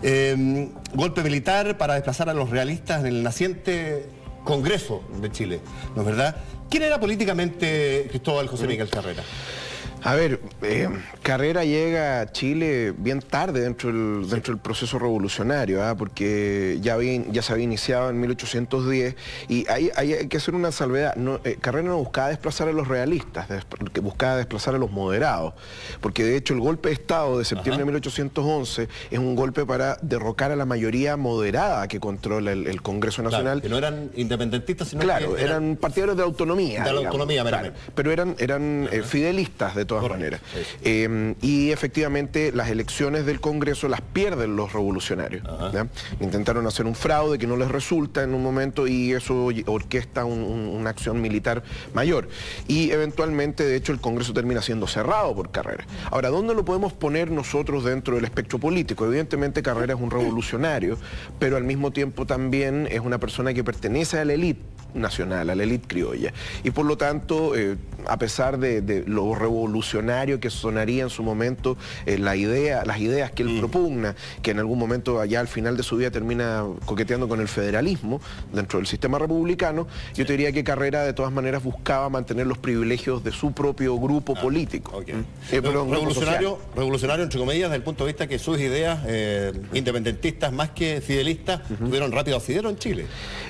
Golpe militar para desplazar a los realistas en el naciente Congreso de Chile, ¿no es verdad? ¿Quién era políticamente Cristóbal José Miguel Carrera? A ver, Carrera llega a Chile bien tarde dentro del proceso revolucionario, porque ya se había iniciado en 1810 y hay que hacer una salvedad. Carrera no buscaba desplazar a los realistas, buscaba desplazar a los moderados, porque de hecho el golpe de Estado de septiembre de 1811 es un golpe para derrocar a la mayoría moderada que controla el Congreso Nacional. Claro, que no eran independentistas, sino claro, que eran partidarios de autonomía. De la autonomía, claro, pero eran fidelistas de todas maneras. Y efectivamente las elecciones del Congreso las pierden los revolucionarios. Intentaron hacer un fraude que no les resulta en un momento y eso orquesta una acción militar mayor. Y eventualmente, de hecho, el Congreso termina siendo cerrado por Carrera. Ahora, ¿dónde lo podemos poner nosotros dentro del espectro político? Evidentemente Carrera es un revolucionario, pero al mismo tiempo también es una persona que pertenece a la élite nacional, a la élite criolla. Y por lo tanto, a pesar de lo revolucionario que sonaría en su momento las ideas que él propugna, que en algún momento allá al final de su vida termina coqueteando con el federalismo dentro del sistema republicano, yo te diría que Carrera de todas maneras buscaba mantener los privilegios de su propio grupo político. Pero revolucionario entre comillas desde el punto de vista que sus ideas independentistas más que fidelistas tuvieron rápido asidero en Chile.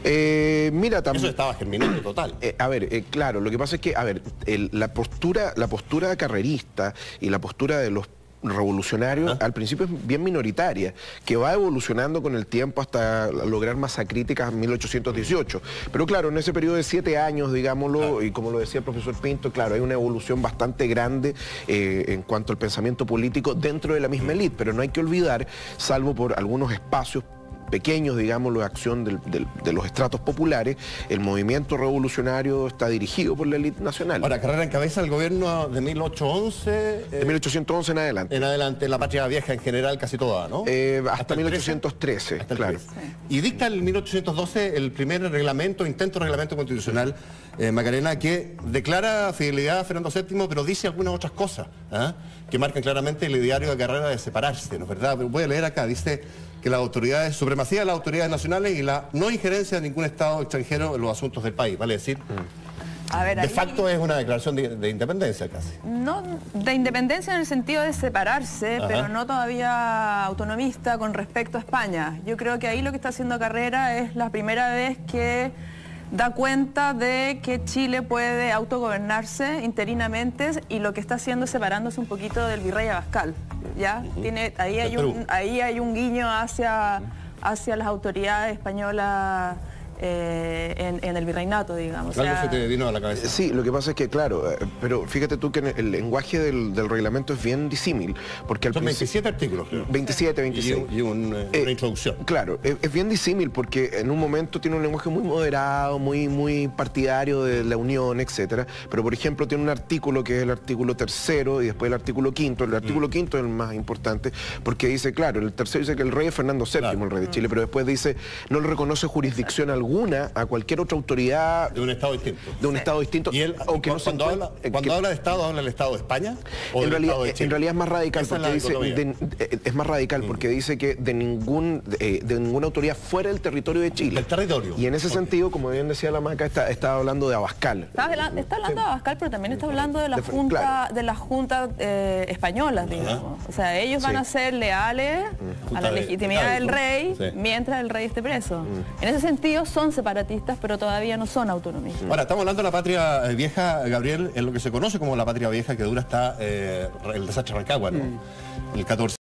Mira, también eso estaba germinando total. Claro, lo que pasa es que, la postura carrerista y la postura de los revolucionarios al principio es bien minoritaria, que va evolucionando con el tiempo hasta lograr masa crítica en 1818. Pero claro, en ese periodo de 7 años, digámoslo, y como lo decía el profesor Pinto, claro, hay una evolución bastante grande en cuanto al pensamiento político dentro de la misma élite, pero no hay que olvidar, salvo por algunos espacios pequeños, digámoslo, de acción de los estratos populares, el movimiento revolucionario está dirigido por la élite nacional. Ahora, Carrera encabeza el gobierno de 1811... de 1811 en adelante. En adelante, la patria vieja en general casi toda, ¿no? Hasta 1813, hasta claro. Y dicta en 1812 el primer intento de reglamento constitucional, Macarena, que declara fidelidad a Fernando VII, pero dice algunas otras cosas, que marcan claramente el ideario de Carrera de separarse, ¿no es verdad? Voy a leer acá, dice que la supremacía de las autoridades nacionales y la no injerencia de ningún Estado extranjero en los asuntos del país, vale decir... de facto es una declaración de independencia casi. No, de independencia en el sentido de separarse, pero no todavía autonomista con respecto a España. Yo creo que ahí lo que está haciendo Carrera es la primera vez que da cuenta de que Chile puede autogobernarse interinamente y lo que está haciendo es separándose un poquito del virrey Abascal. ¿Ya? Ahí hay un guiño hacia las autoridades españolas en el virreinato, digamos. Algo se te vino a la cabeza. Sí, lo que pasa es que, claro, pero fíjate tú que el lenguaje del reglamento es bien disímil, porque al Son 27 artículos, creo. 27, 26. Y una introducción. Claro, es bien disímil porque en un momento tiene un lenguaje muy moderado, muy partidario de la unión, etcétera, pero por ejemplo tiene un artículo que es el artículo 3º y después el artículo 5º. El artículo 5º es el más importante porque dice, claro, el 3º dice que el rey es Fernando VII, el rey de Chile, pero después dice, no le reconoce jurisdicción alguna a cualquier otra autoridad de un Estado distinto. De un Estado distinto. Y él, aunque cuando habla de Estado, ¿habla del Estado de España? ¿O en realidad es más radical, porque dice, es más radical porque dice que de ninguna autoridad fuera del territorio de Chile. El territorio. Y en ese sentido, como bien decía la Maca, estaba hablando de Abascal. Está hablando de Abascal, pero también está hablando de la Junta, de las juntas españolas, digamos. O sea, ellos van a ser leales a la legitimidad del rey mientras el rey esté preso. En ese sentido son separatistas, pero todavía no son autonomistas. Ahora, estamos hablando de la patria vieja, Gabriel, en lo que se conoce como la patria vieja, que dura hasta el desastre de Rancagua, ¿no? El 14.